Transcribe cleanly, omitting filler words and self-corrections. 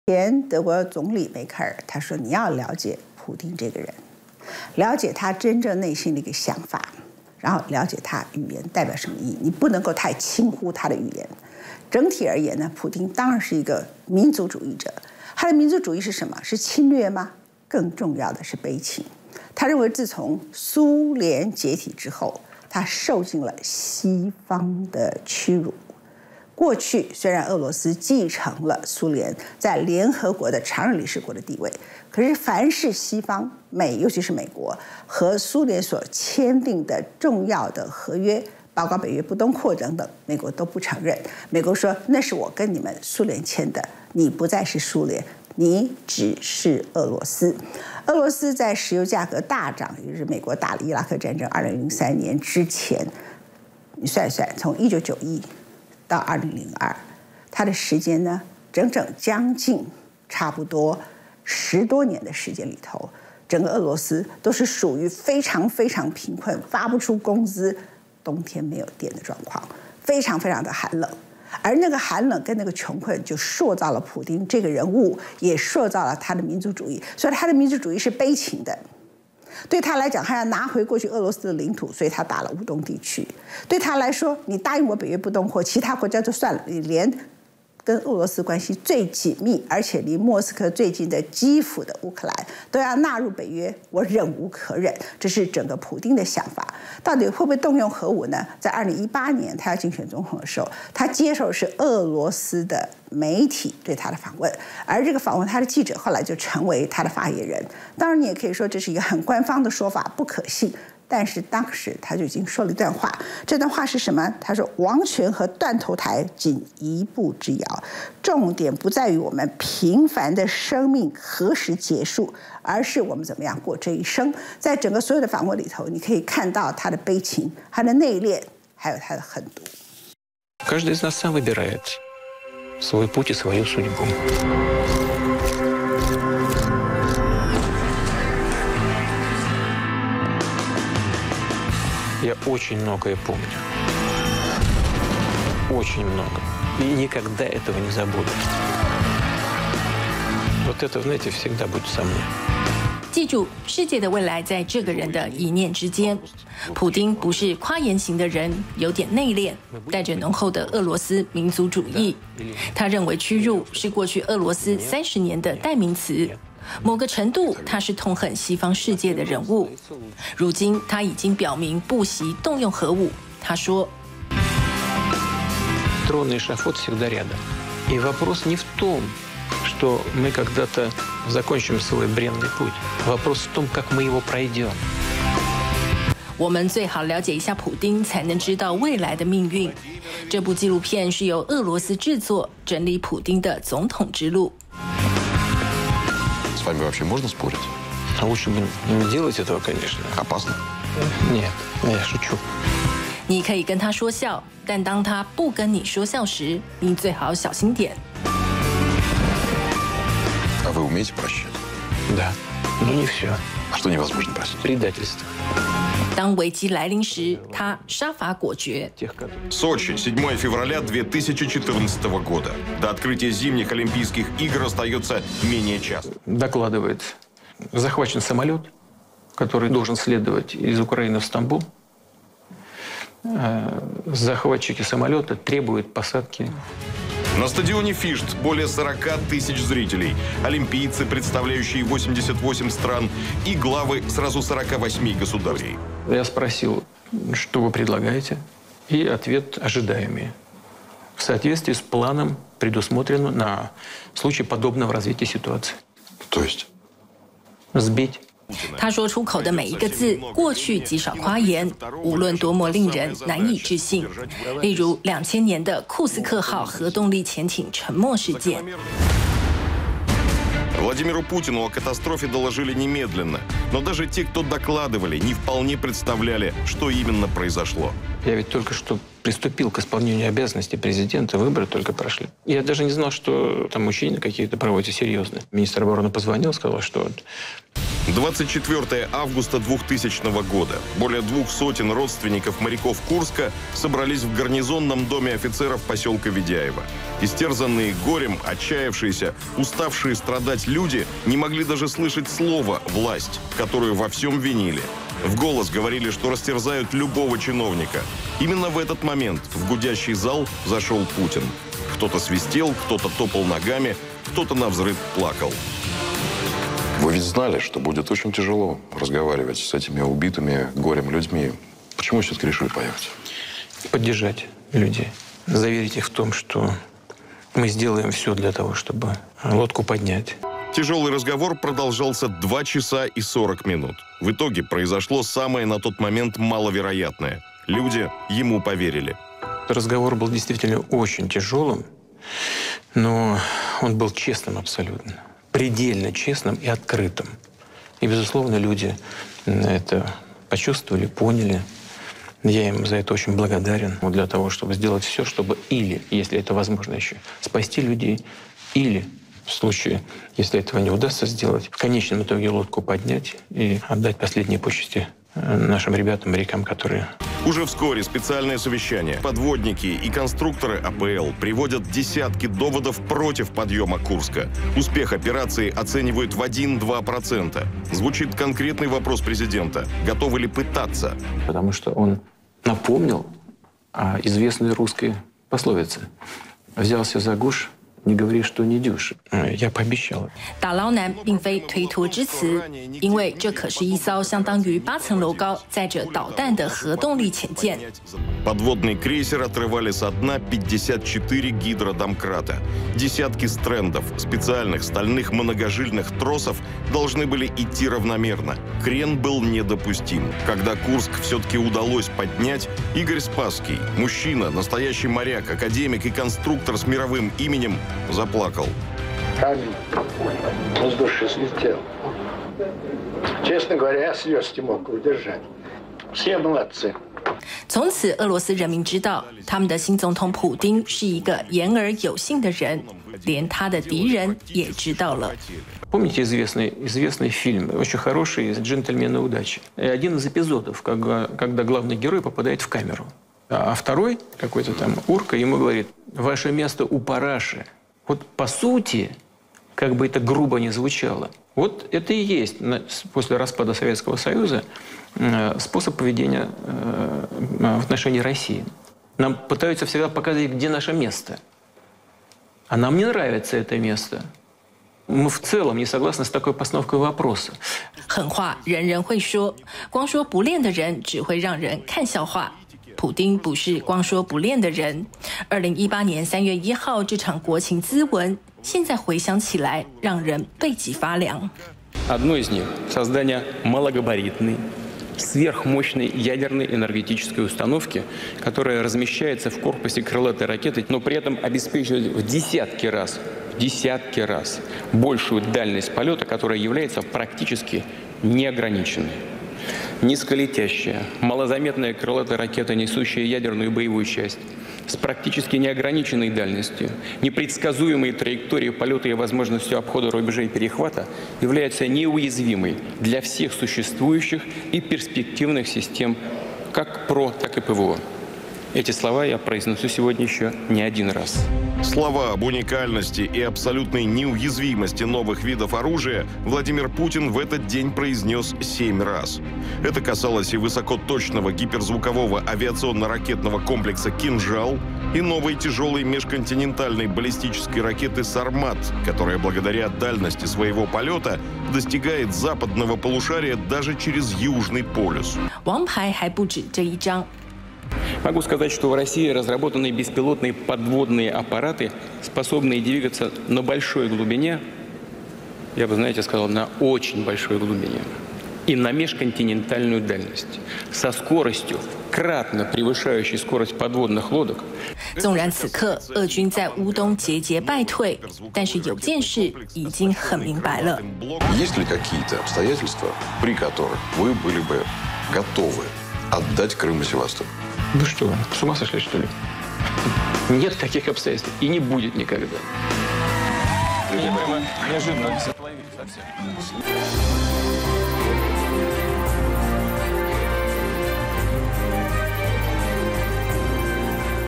前德国总理梅克尔他说：“你要了解普丁这个人，了解他真正内心的一个想法，然后了解他语言代表什么意义。你不能够太轻忽他的语言。整体而言呢，普丁当然是一个民族主义者。他的民族主义是什么？是侵略吗？更重要的是悲情。他认为自从苏联解体之后，他受尽了西方的屈辱。”过去虽然俄罗斯继承了苏联在联合国的常任理事国的地位，可是凡是西方尤其是美国和苏联所签订的重要的合约，包括北约不东扩等等，美国都不承认。美国说那是我跟你们苏联签的，你不再是苏联，你只是俄罗斯。俄罗斯在石油价格大涨，也就是美国打了伊拉克战争2003年之前，你算一算，从1991到2002，它的时间呢，整整将近差不多10多年的时间里头，整个俄罗斯都是属于非常非常贫困，发不出工资，冬天没有电的状况，非常非常的寒冷。而那个寒冷跟那个穷困，就塑造了普丁这个人物，也塑造了他的民族主义。所以他的民族主义是悲情的。对他来讲，他要拿回过去俄罗斯的领土，所以他打了乌东地区。对他来说，你答应我北约不东扩，其他国家就算了，你连跟俄罗斯关系最紧密，而且离莫斯科最近的基辅的乌克兰都要纳入北约，我忍无可忍。这是整个普丁的想法。到底会不会动用核武呢？在2018年他要竞选总统的时候，他接受的是俄罗斯的媒体对他的访问，而这个访问他的记者后来就成为他的发言人。当然，你也可以说这是一个很官方的说法，不可信。但是当时他就已经说了一段话，这段话是什么？他说：“王权和断头台仅一步之遥，重点不在于我们平凡的生命何时结束，而是我们怎么样过这一生。”在整个所有的访问里头，你可以看到他的悲情、他的内敛，还有他的狠毒。 Каждый из нас сам выбирает свой путь и свою судьбу. Я очень многое помню. Очень много. И никогда этого не забуду. Вот это, знаете, всегда будет со мной. 记住，世界的未来在这个人的一念之间。普丁不是夸言型的人，有点内敛，带着浓厚的俄罗斯民族主义。他认为屈辱是过去俄罗斯30年的代名词。某个程度，他是痛恨西方世界的人物。如今，他已经表明不惜动用核武。他说 Трон и эшафот всегда рядом. И вопрос не в том, что мы когда-то закончим свой бренный путь. Вопрос в том, как мы его пройдем. 我们最好了解一下普丁，才能知道未来的命运。这部纪录片是由俄罗斯制作，整理普丁的总统之路。 С вами вообще можно спорить? А лучше бы не делать этого, конечно. Опасно? Нет, я шучу. 你可以跟他说笑，但当他不跟你说笑时，你最好小心点。 А вы умеете прощать? Да, но не все. А что невозможно простить? Предательство. 当危机来临时，他杀伐果决。 Сочи, 7 февраля 2014 года. До открытия зимних Олимпийских игр остается менее часа. Докладывает, захвачен самолет, который должен следовать из Украины в Стамбул. Захватчики самолета требуют посадки. На стадионе «Фишт» более 40 тысяч зрителей. Олимпийцы, представляющие 88 стран, и главы сразу 48 государств. Я спросил, что вы предлагаете, и ответ ожидаемый. В соответствии с планом, предусмотренным на случай подобного развития ситуации. То есть? Сбить. 他说出口的每一个字，过去极少夸言，无论多么令人难以置信。例如2000年的库斯克号核动力潜艇沉没事件。 Владимиру Путину о катастрофе доложили немедленно. Но даже те, кто докладывали, не вполне представляли, что именно произошло. Я ведь только что приступил к исполнению обязанностей президента, выборы только прошли. Я даже не знал, что там учения какие-то проводятся серьезные. Министр обороны позвонил, сказал, что 24 августа 2000 года. Более 200 родственников моряков Курска собрались в гарнизонном доме офицеров поселка Ведяево. Истерзанные горем, отчаявшиеся, уставшие страдать люди не могли даже слышать слово «власть», которую во всем винили. В голос говорили, что растерзают любого чиновника. Именно в этот момент в гудящий зал зашел Путин. Кто-то свистел, кто-то топал ногами, кто-то навзрыд плакал. Вы ведь знали, что будет очень тяжело разговаривать с этими убитыми горем людьми. Почему все-таки решили поехать? Поддержать людей. Заверить их в том, что мы сделаем все для того, чтобы лодку поднять. Тяжелый разговор продолжался 2 часа и 40 минут. В итоге произошло самое на тот момент маловероятное. Люди ему поверили. Разговор был действительно очень тяжелым, но он был честным абсолютно. Предельно честным и открытым. И, безусловно, люди это почувствовали, поняли. Я им за это очень благодарен. Для того, чтобы сделать все, чтобы или, если это возможно еще, спасти людей, или, в случае, если этого не удастся сделать, в конечном итоге лодку поднять и отдать последние почести нашим ребятам, морякам, которые... Уже вскоре специальное совещание. Подводники и конструкторы АПЛ приводят десятки доводов против подъема Курска. Успех операции оценивают в 1-2%. Звучит конкретный вопрос президента. Готовы ли пытаться? Потому что он напомнил о известной русской пословице. «Взялся за гуш, не говори, что не дюшь». Я пообещал. 打捞男并非推脱之词，因为这可是一艘相当于8层楼高、载着导弹的核动力潜舰。 Подводный крейсер отрывали со дна 54 гидродомкрата. Десятки стрендов, специальных стальных многожильных тросов должны были идти равномерно. Крен был недопустим. Когда Курск все-таки удалось поднять, Игорь Спасский, мужчина, настоящий моряк, академик и конструктор с мировым именем, заплакал. Камень с души слетел. Честно говоря, я слез не мог удержать. Все молодцы. 从此，俄罗斯人民知道，他们的新总统普丁是一个言而有信的人，连他的敌人也知道了。 Помните известный фильм, очень хороший, «Джентльмены удачи»? Один из эпизодов, когда главный герой попадает в камеру. А второй, какой-то там урка, ему говорит: «Ваше место у параши». Вот по сути, как бы это грубо ни звучало, вот это и есть после распада Советского Союза способ поведения в отношении России. Нам пытаются всегда показать, где наше место. А нам не нравится это место. Мы в целом не согласны с такой постановкой вопроса. 狠话人人会说，光说不练的人只会让人看笑话。普丁不是光说不练的人。2018年3月1号这场国情咨文，现在回想起来，让人背脊发凉。 Одно из них – создание малогабаритной, сверхмощной ядерной энергетической установки, которая размещается в корпусе крылатой ракеты, но при этом обеспечивает в десятки раз большую дальность полета, которая является практически неограниченной. Низколетящая, малозаметная крылатая ракета, несущая ядерную боевую часть, с практически неограниченной дальностью, непредсказуемой траекторией полета и возможностью обхода рубежей перехвата, является неуязвимой для всех существующих и перспективных систем, как ПРО, так и ПВО. Эти слова я произнесу сегодня еще не один раз. Слова об уникальности и абсолютной неуязвимости новых видов оружия Владимир Путин в этот день произнес 7 раз. Это касалось и высокоточного гиперзвукового авиационно-ракетного комплекса «Кинжал», и новой тяжелой межконтинентальной баллистической ракеты «Сармат», которая благодаря дальности своего полета достигает западного полушария даже через Южный полюс. 王牌还不止这一张。 Могу сказать, что в России разработаны беспилотные подводные аппараты, способные двигаться на большой глубине, я бы, знаете, сказал, на очень большой глубине, и на межконтинентальную дальность, со скоростью, кратно превышающей скорость подводных лодок. 纵然此刻俄军在乌东节节败退，但是有件事已经很明白了。 Есть ли какие-то обстоятельства, при которых вы были бы готовы отдать Крым и Севастополь? Вы что, с ума сошли, что ли? Нет таких обстоятельств и не будет никогда. Меня прямо неожиданно совсем.